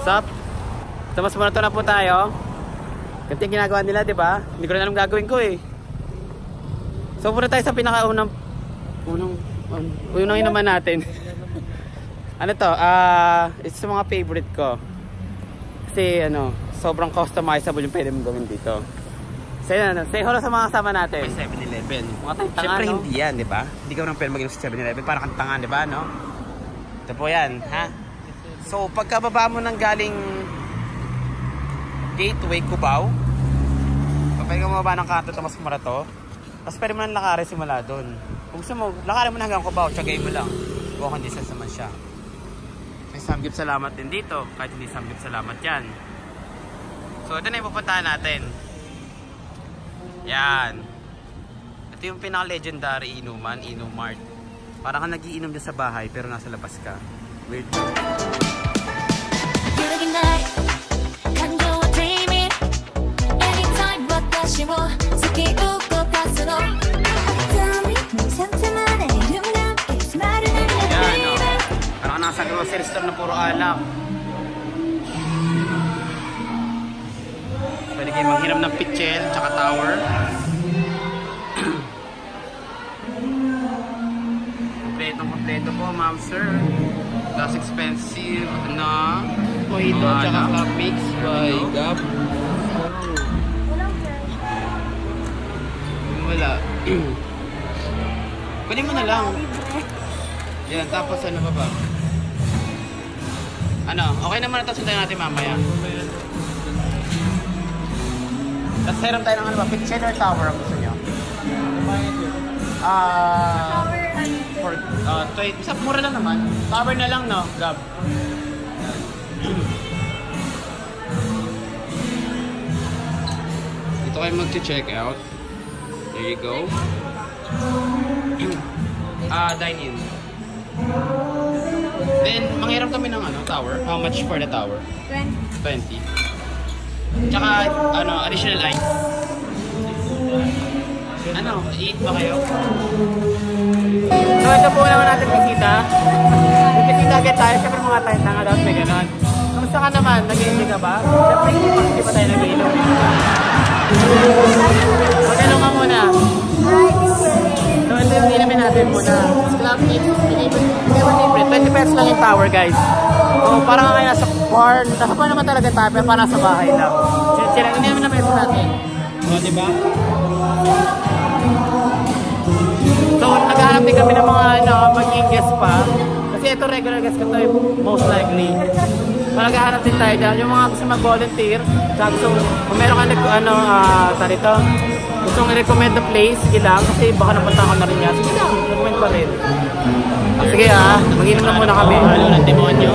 what's up? Tapos marathon na po tayo. Ganito yung ginagawa nila, di ba? Hindi ko rin alam gagawin ko eh. So muna tayo sa pinakaunang inuman natin. Ano to? It's mga favorite ko. Kasi ano, sobrang customizable yung pwede mong gawin dito. Say hello sa mga kasama natin. May 7-Eleven. Siyempre hindi yan, di ba? Hindi ka nang pwede mag-inom sa 7-Eleven. Parang kang tanga, di ba, no? Ito po yan, ha? So, pagkababa mo ng galing Gateway, Cubao, pwede ka mababa ng kanto, tapos marato. Tapos pwede mo nang lakarin simula doon. Kung gusto mo, lakarin mo na hanggang Cubao, tsagay mo lang. Walking distance naman siya. May samgip salamat din dito, kahit hindi samgip salamat yan. So, ito na yung pupuntahan natin. Yan. Ito yung pinaka-legendary Inuman, Inumart. Parang kang nagiinom din sa bahay, pero nasa labas ka. Weird. Yan, o. Parang nasa grocery store na puro alak. Pwede kayo maghiram ng pitchel, tsaka tower. Kompleto po, ma'am sir. That's expensive na mojito, tsaka cup mix by Gab. Wala. Pwede mo na lang. Yan, tapos ano pa ba? Ano, okay naman na ito, sundan natin mamaya. Tapos hiram tayo ng ano ba? Pitchel or tower ang gusto nyo? For 20, isa mura lang naman. Tower na lang, no? Gab. Dito kayo mag-check out. There you go. Dine in. Then, manghiram kami ng ano, tower. How much for the tower? 20. Tsaka, ano, additional ice. Ano, eat ba kayo? So, ito po naman natin bisita. Bisita agad tayo. Siyempre mga tayo tanga dapat may ganon. Kamusta ka naman? Nag-iinom ka ba? Siyempre hindi pa tayo nag-iinom. Mag-ano ka muna? So, ito yung inumin natin muna. Club Mix. Favorite. 20 pesos lang yung tower, guys. So, parang kayo nasa bar. Nasa bar naman talaga tayo, pero parang nasa bahay lang. Sila, inumin na peso natin. O, diba? So, naghahanap din kami ng mga magiging guest pa. Kasi ito regular guest ko to, most likely. So, naghahanap din tayo dyan. Yung mga gusto mag-volunteer, gusto, kung meron ka gusto mong i-recommend na place, sige lang. Kasi baka napunta ko na rin yan. Sige lang, recommend pa rin. Sige mag-inom na muna kami. Halo ng demonyo.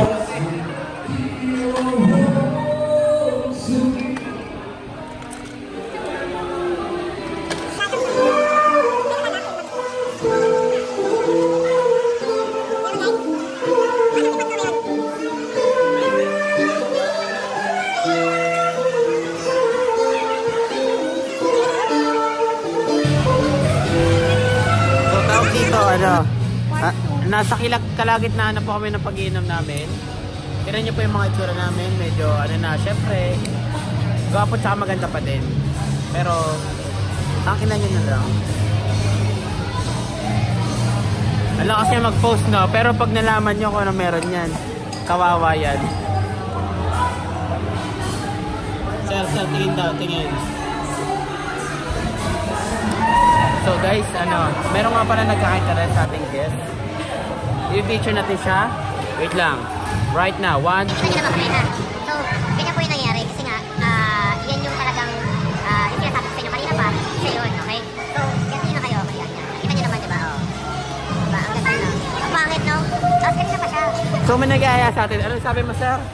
Nasa kalagitnaan na po kami ng pag-iinom namin. Tignan nyo po yung mga itsura namin. Medyo syempre gwapo tsaka maganda pa din. Pero tangkinan nyo na lang. Alam kasi mag-post, no? Pero pag nalaman nyo kung ano meron yan, kawawa yan. Sir, tingin daw, tingin. So guys, meron nga pala nagkakainteres sa ating guest. I-feature natin siya. Wait lang. Right now, 1, 2, 3. So, ganyan po yung nangyari. Kasi nga, yan yung talagang yung sinasabi ko sa inyo kanina pa. Isa yun, okay? So, ganyan na kayo. Nakita nyo naman, diba? Diba? Ang ganda na. Ang pangit, no? Tapos ganyan pa siya. So, may nag-aaya sa atin. Ano sabi mo, sir?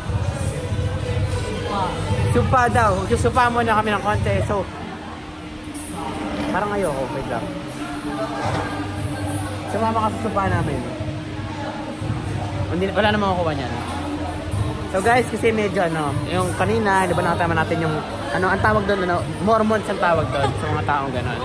Supa daw. Supa muna kami ng konti. So, parang ayoko. Wait lang. Sumama ka sa supa namin. Wala namang makukuha niyan. So guys, kasi medyo yung kanina, di ba nakatama natin yung ang tawag doon, Mormons ang tawag doon sa mga taong gano'n.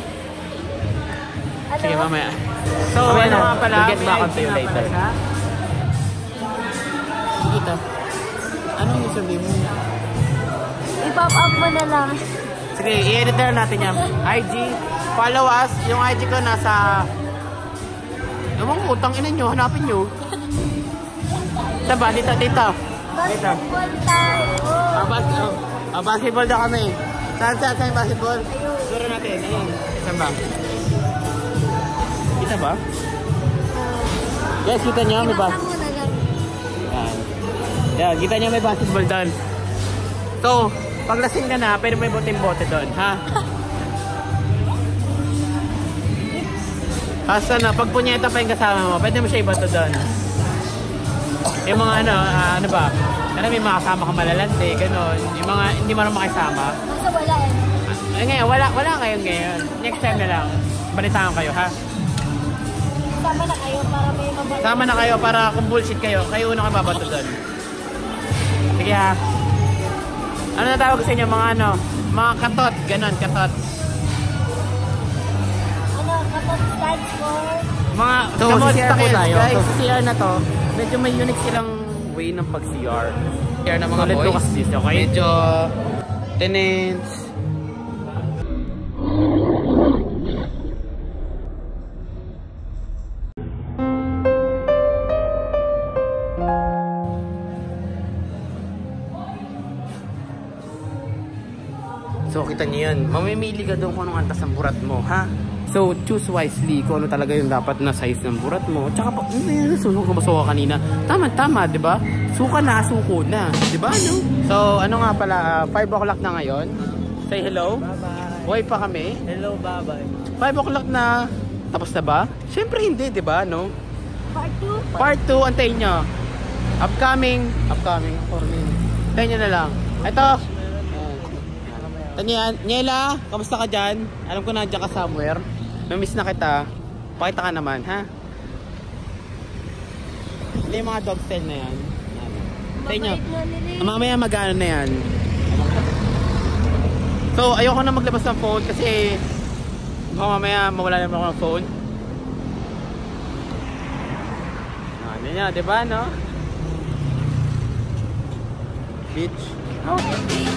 Sige, mamaya. So, nga pala, we'll get back on to you later. Dito. Anong username mo? I-pop up mo na lang. Sige, i-edit na natin yan. IG, follow us. Yung IG ko nasa... Ewan ko, tangina nyo, hanapin nyo. Saan ba? Dito. Basketball tayo. Basketball na kami. Saan yung basketball? Turo natin. Ayan. Saan ba? Kita ba? Guys, kita nyo may basketball. Yan, kita nyo may basketball doon. So, pag lasing ka na, pwede may bote doon, ha? Asa na, pag punyeta pa yung kasama mo, pwede mo siya ibato doon. Yung mga ano ba? Ano may mga kasama ka malalante, gano'n. Yung mga hindi mo naman makisama. Basta wala eh. Ngayon, wala ngayon. Next time na lang. Balitaan kayo, ha? Sama na kayo para may mabato. Sama na kayo para kung bullshit kayo unang kayo babato doon. Sige, ha? Ano na tawag sa inyo? Mga katot. Ganon, katot. Katot stands for? Mga So, CR po tayo. Guys, sa CR na to, medyo may unique silang way ng pag-CR. CR na mga boys. Okay? Medyo tenants. So, kita niyo yan. Mamimili ka doon kung anong antas ng burat mo, ha? So, choose wisely kung ano talaga yung dapat na size ng burat mo. Tsaka, sunog ka ba suka kanina? Tama, di ba? Suka na, suko na. Di ba, no? So, ano nga pala, 5 o'clock na ngayon. Say hello. Bye-bye. Buhay pa kami. Hello, bye-bye. 5 o'clock na. Tapos na ba? Siyempre hindi, di ba, no? Part 2? Part 2, antayin nyo. Upcoming. Antayin nyo na lang. Ito. Tanyan, Niela, kamusta ka dyan? Alam ko nandiyan ka somewhere. Namiss na kita. Pakita ka naman, ha? Hindi yung mga dog style na yan. Sa inyo. Mamaya mag-ano na yan. So, ayoko na maglabas ng phone kasi mamaya mawala naman ako ng phone. Ano niya, diba, no? Beach. Oh,